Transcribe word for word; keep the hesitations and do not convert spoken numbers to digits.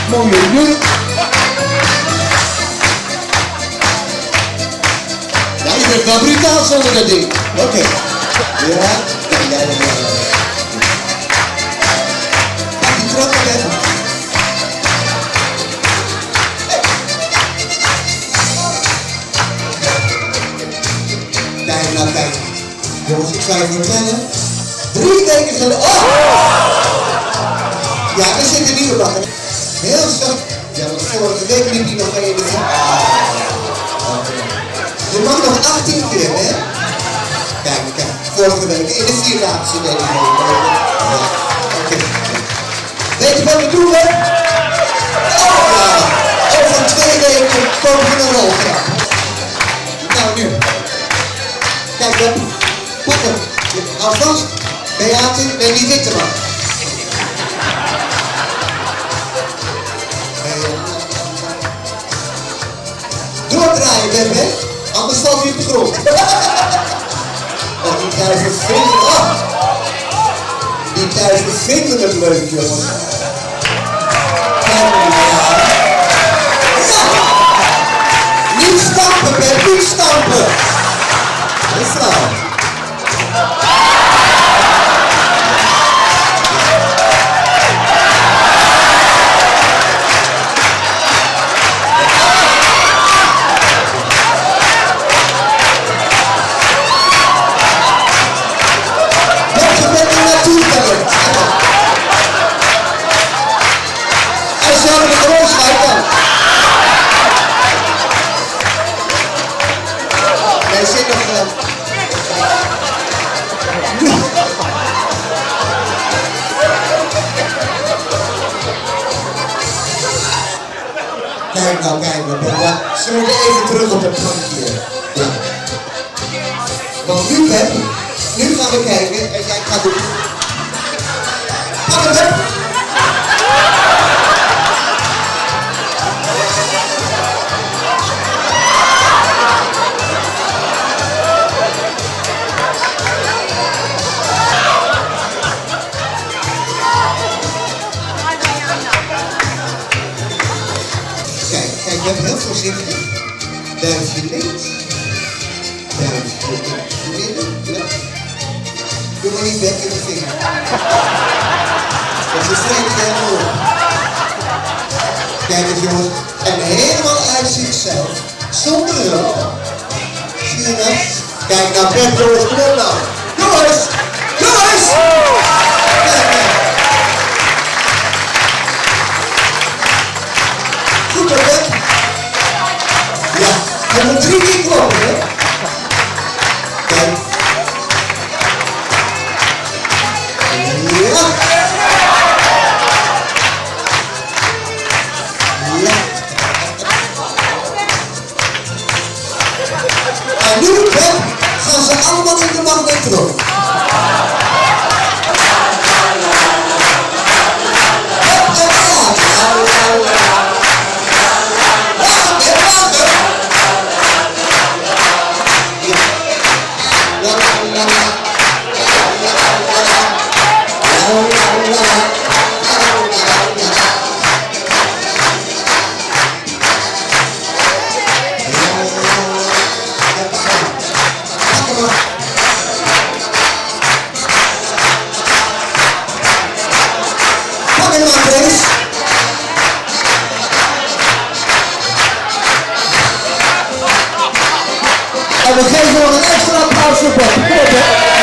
Mooie nu. Ja, je bent wel brutaal zonder dat ding. Oké. Okay. Ja, ja, ja, ja, ja. Pak die trap maar even. Kijk, nou kijk. Jongens, ik zou je vertellen. Drie weken geleden. Oh! Ja, er zit een nieuwe bakker. Heel zacht. Ja, want vorige week liep hij nog één. Je mag nog achttien keer, hè? Kijk, kijk. Vorige week in de vierdaagse deed hij mee. Ja, oké. Weet je wat we doen, hè? Oh ja! Over twee weken komen we een roltrap. Nou, nu. Kijk, Web. Pak hem. Hou vast. Beate, neem die witte man. Doordraaien, Web, hè? Anders valt hij op de grond. Oh, die duiven vinden... Oh. Die duiven vinden het leuk, jongens. Kijk, ja. Niet stampen, Web, niet stampen. Dat is flauw. Hij zit nog wel. Kijk nou, kijk nou. Ja, ze moeten even terug op het plankje. Ja. Want nu, Pep, nu gaan we kijken en jij gaat doen. Pak hem, Pep. Kijk, je bent heel voorzichtig. Duimpje links. Duimpje midden. Ja. Doe maar niet weg in de vinger. Dat is vreemd helemaal op. Kijk eens, jongens. En helemaal uit zichzelf. Zonder hulp. Zie je dat? Kijk nou, Pep, jongens, kom op nou. Jongens! Jongens! Kijk, kijk. Goed, Pep. Ja, hij moet drie keer kloppen, hè? Kijk. Ja. Ja. En nu, Pep, gaan ze allemaal in de magnetron. En we geven nog een extra applaus voor Bob.